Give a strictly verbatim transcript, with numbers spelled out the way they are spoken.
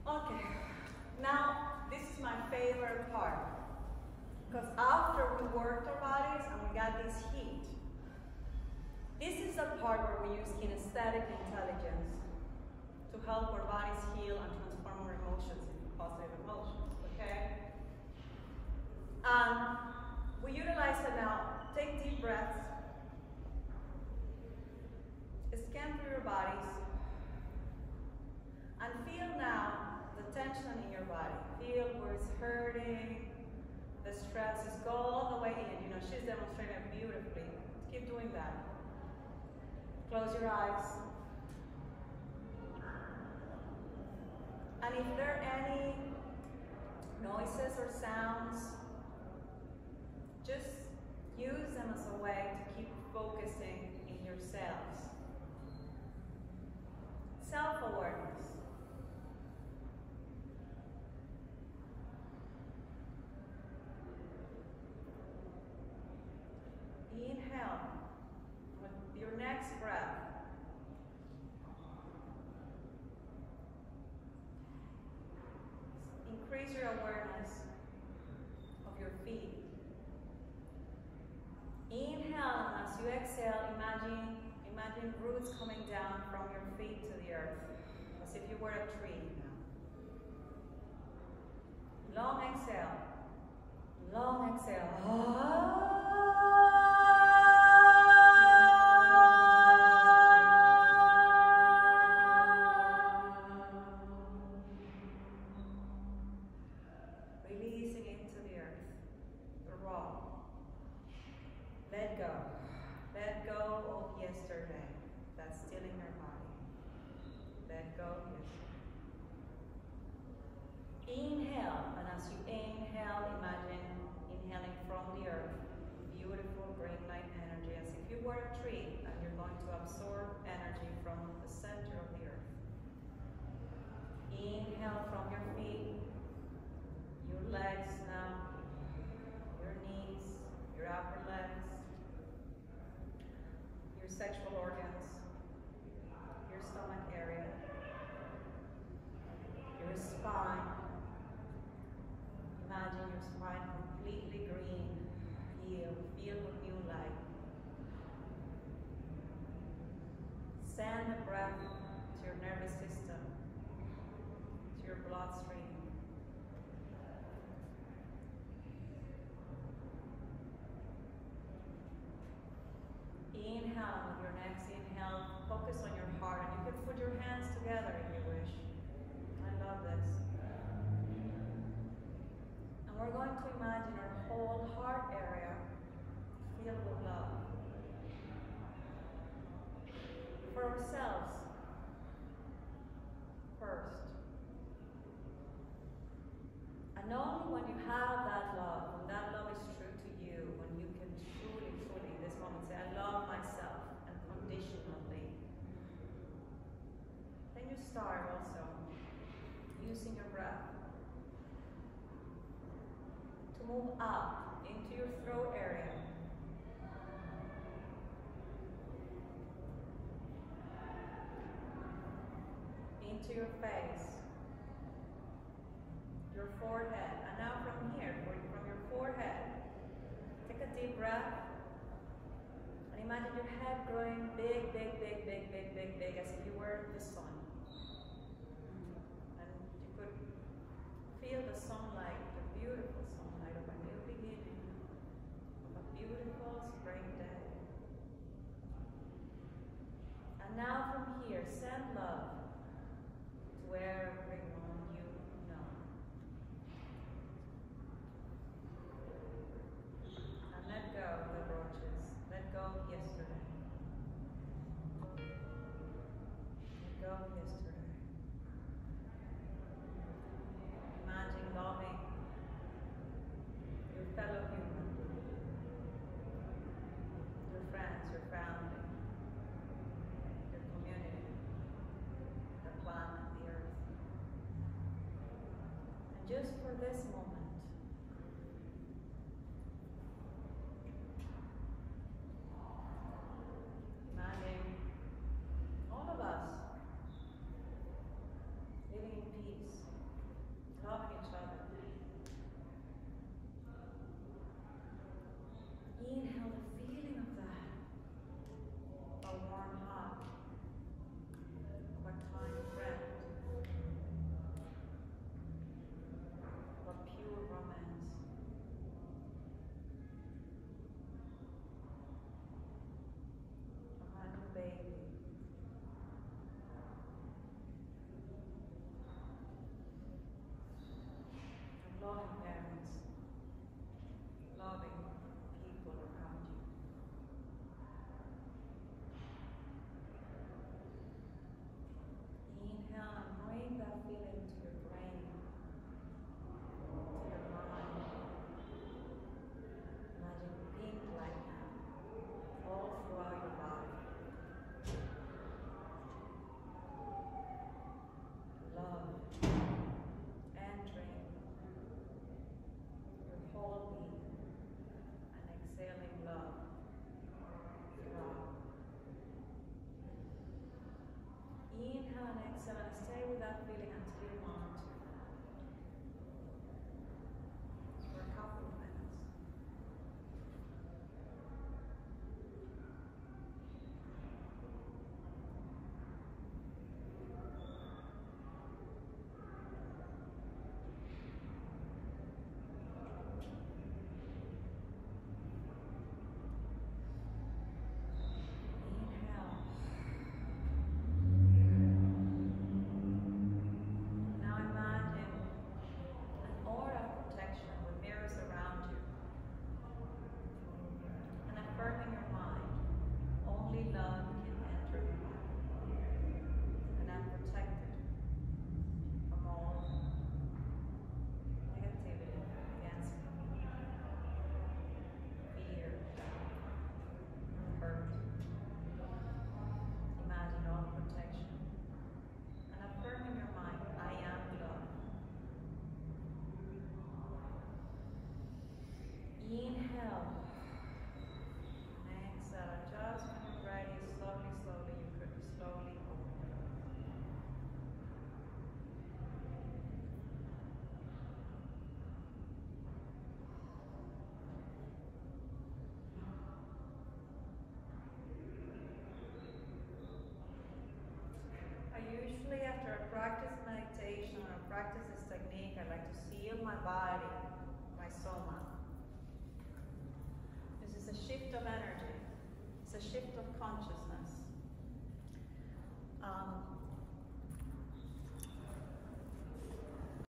Okay, now this is my favorite part. Because after we worked our bodies and we got this heat, this is the part where we use kinesthetic intelligence to help our bodies heal and transform our emotions into positive emotions, okay? Um, we utilize it now. Take deep breaths. Scan through your bodies. And feel now the tension in your body. Feel where it's hurting, the stress is go all the way in. You know, she's demonstrating it beautifully. Keep doing that. Close your eyes. And if there are any noises or sounds, just use them as a way to keep focusing in yourselves. Self-awareness. Inhale with your next breath. Increase your awareness of your feet. Inhale, and as you exhale, imagine, imagine roots coming down from your feet to the earth, as if you were a tree. Long exhale. Long exhale. Ah. Releasing into the earth, the raw. Let go. Let go of yesterday that's still in your body. Let go of yesterday. Inhale, and as you inhale, imagine inhaling from the earth, beautiful great light energy, as if you were a tree and you're going to absorb energy from the center of the earth. Inhale from your feet, your legs now, your knees, your upper legs, your sexual organs, your stomach area, your spine. Imagine your spine completely green, healed, filled with new light. Send the breath to your nervous system, to your bloodstream. Inhale, with your next inhale, focus on your heart, and you can put your hands together if you wish. I love this. And we're going to imagine our whole heart area filled with love. For ourselves, first. And only when you have that love, when that love is true to you, when you can truly, truly in this moment say, I love myself unconditionally, then you start also using your breath to move up into your throat area. Into your face, your forehead, and now from here, from your forehead, take a deep breath, and imagine your head growing big, big, big, big, big, big, big, as if you were the sun. And you could feel the sunlight, the beautiful sunlight of a new beginning, of a beautiful spring day. And now from here, send love to everyone you know. And let go of the roaches. Let go of yesterday. Let go of yesterday. Imagine loving your fellow human, your friends, your family, your community, the planet, the earth. And just for this moment, imagine all of us living in peace, exhale and stay with that feeling until you want to. For a couple of minutes. Inhale. And exhale. Just when you're ready, slowly, slowly, you could slowly open. I usually, after I practice meditation or practice this technique, I like to feel my body, my soma. This is a shift of energy. It's a shift of consciousness. Um,